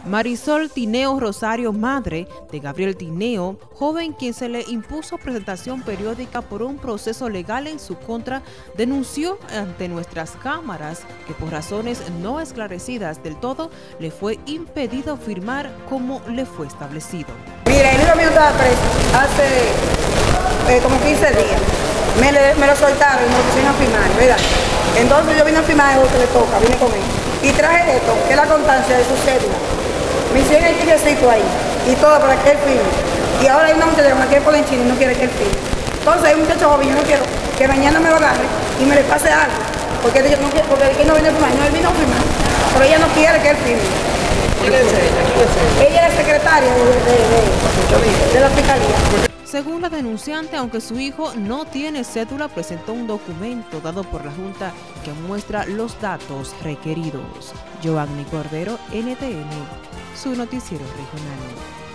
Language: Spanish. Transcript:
Marisol Tineo Rosario, madre de Gabriel Tineo, joven quien se le impuso presentación periódica por un proceso legal en su contra, denunció ante nuestras cámaras que por razones no esclarecidas del todo le fue impedido firmar como le fue establecido. Mira, el hijo mío estaba preso hace como 15 días. Me lo soltaron y me lo pusieron a firmar, ¿verdad? Entonces yo vine a firmar lo que le toca, vine con él. Y traje esto, que es la constancia de su cédula. Me hicieron el tiquecito ahí y todo para que él firme. Y ahora hay una muchacha que me quiere poner en China y no quiere que él firme. Entonces hay un muchacho joven, yo no quiero que mañana me lo agarre y me le pase algo. Porque él no viene a firmar, no, él vino a firmar. Pero ella no quiere que él firme. ¿Quién es ella? Ella es secretaria de la fiscalía. Según la denunciante, aunque su hijo no tiene cédula, presentó un documento dado por la Junta que muestra los datos requeridos. Joanny Cordero, NTN, su noticiero regional.